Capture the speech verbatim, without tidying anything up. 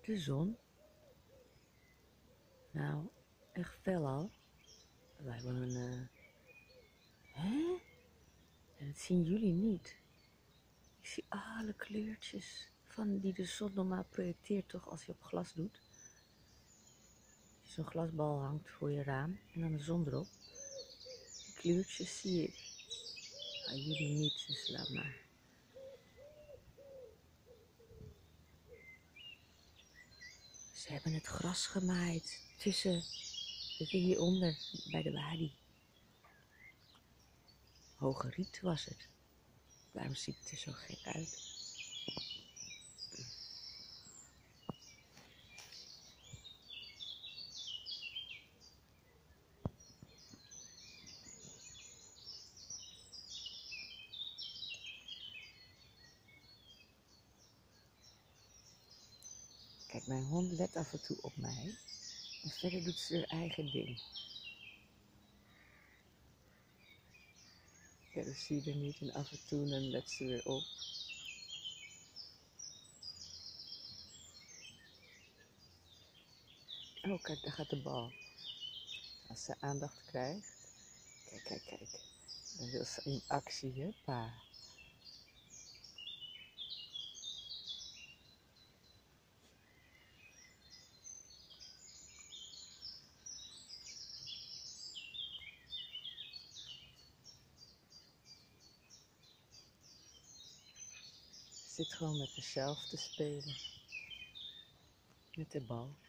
de zon. Nou, echt fel al. We hebben een... Uh... Hè? En dat zien jullie niet. Ik zie alle kleurtjes van die de zon normaal projecteert, toch, als je op glas doet. Als je zo'n glasbal hangt voor je raam en dan de zon erop. Die kleurtjes zie ik. Ah, jullie niet, dus laat maar. Ze hebben het gras gemaaid tussen, hieronder, bij de wadi. Hoge riet was het. Daarom ziet het er zo gek uit. Kijk, mijn hond let af en toe op mij. En verder doet ze haar eigen ding. Ja, dat zie je er niet. En af en toe dan let ze weer op. Oh, kijk, daar gaat de bal. Als ze aandacht krijgt. Kijk, kijk, kijk. Dan wil ze in actie, hè, pa. Ze zit gewoon met zichzelf te spelen. Met de bal.